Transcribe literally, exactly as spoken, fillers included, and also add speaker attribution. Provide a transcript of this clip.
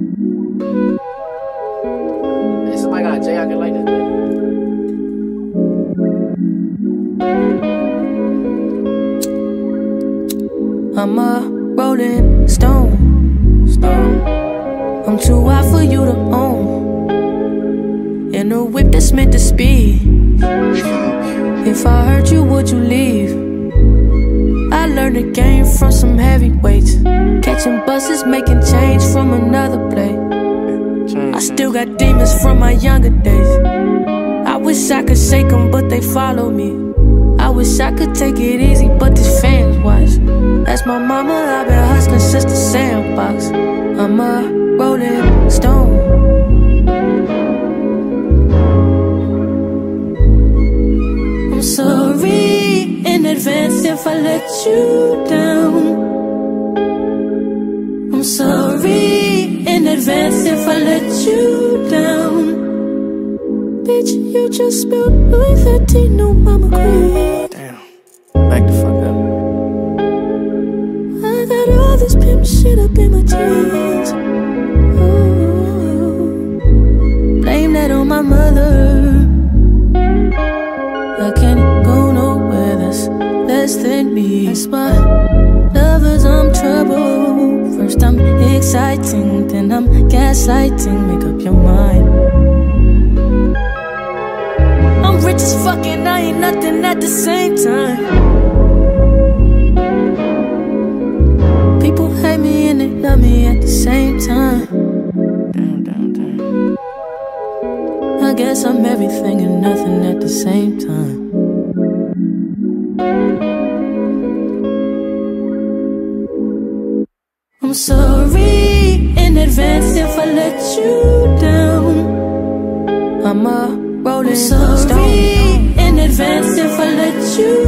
Speaker 1: Hey, somebody got a J I can like this, man.
Speaker 2: I'm a rolling stone. Stone. I'm too hot for you to own. In a whip that's meant to speed. If I hurt you, would you leave? I learned the game from some heavyweights. Catching buses, making change from another plate. I still got demons from my younger days. I wish I could shake them, but they follow me. I wish I could take it easy, but these fans watch. That's my mama, I've been hustling since the sandbox. I'm a rolling stone. I'm sorry in advance if I let you down. I'm sorry in advance if I let you down. Bitch, you just spilled Louis thirteen on Mama Queen.
Speaker 1: Damn. Back the fuck up.
Speaker 2: I got all this pimp shit up in my jeans. Ooh. Blame that on my mother. I can't go nowhere that's less than me. That's why lovers, I'm trouble. First I'm exciting, then I'm gaslighting. Make up your mind. I'm rich as fuck and I ain't nothing at the same time. People hate me and they love me at the same time.
Speaker 1: Damn, damn, damn.
Speaker 2: I guess I'm everything and nothing at the same time. I'm sorry in advance if I let you down. I'm a rolling stone. I'm sorry in advance if I let you